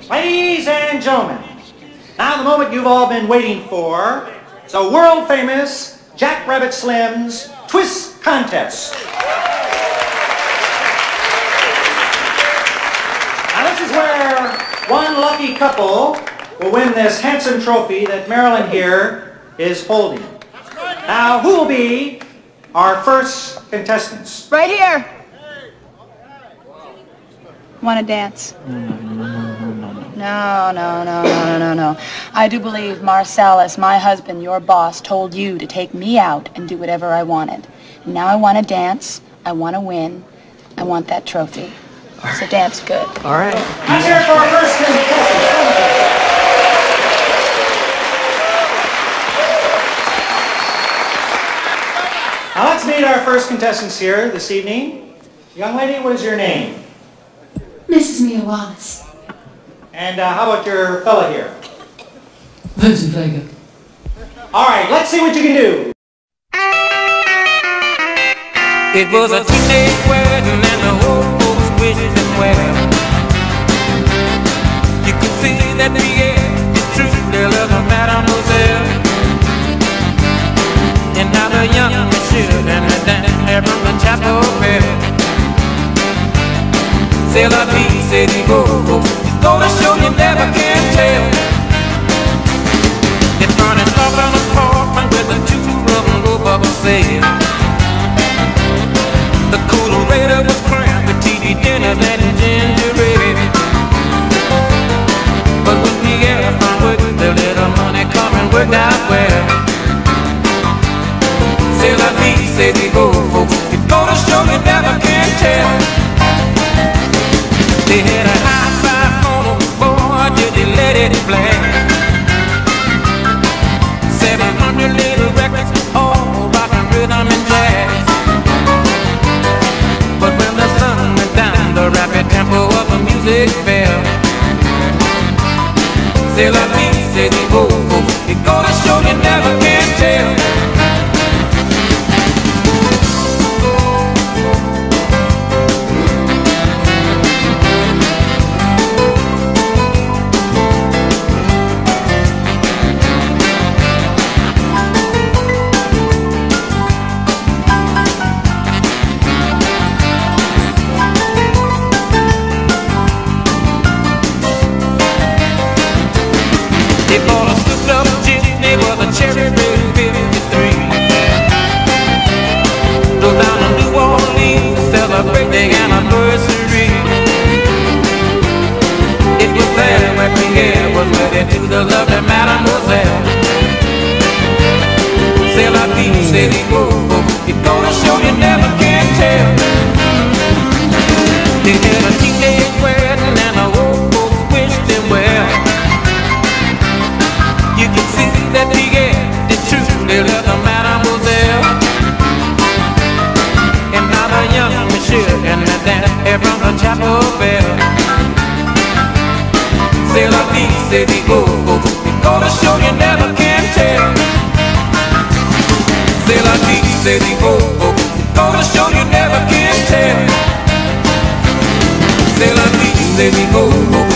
Ladies and gentlemen, now the moment you've all been waiting for, it's a world famous Jack Rabbit Slim's Twist Contest. Now this is where one lucky couple will win this handsome trophy that Marilyn here is holding. Now who will be our first contestants? Right here. Want to dance? No. I do believe Marcellus, my husband, your boss, told you to take me out and do whatever I wanted. And now I want to dance. I want to win. I want that trophy. So dance good. All right. Let's hear it for our first contestant. Now let's meet our first contestants here this evening. Young lady, what is your name? Mrs. Mia Wallace. And how about your fella here? Vincent Vega. All right, let's see what you can do. It was a teenage wedding and the whole folks wished them well. You could see that Pierre truly loved Mademoiselle. And now the young monsieur and the dancer from the chapel bell. C'est la vie, c'est du beau. It's gonna show you never can tell. It's burning up on a apartment with a two-room roof sail. The coolerator was crammed with TV dinners and ginger ale. But when Pierre found work, the little money coming worked out well. C'est la vie, c'est du beau. It's gonna show you never can tell. They had a high-five photo, boy, did they let it play. 700 little records, all rock and rhythm and jazz. But when the sun went down, the rapid tempo of the music fell. C'est la vie, c'est du beau. It's gonna show you never can tell. They bought a souped-up jitney with a cherry red 53. Drove down to New Orleans to celebrate their anniversary. It was there where Pierre was wedded to the lovely Mademoiselle. C'est la vie, c'est du beau. It's gonna show you never can tell. They had a teenage wedding and the old folks wished them well. You can see that Pierre did truly love the Mademoiselle. And now the young monsieur and the dancer from the chapel bell. C'est la vie, c'est du beau. It's gonna show you never can tell. C'est la vie, c'est du beau. It's gonna show you never can tell. C'est la vie, c'est du beau.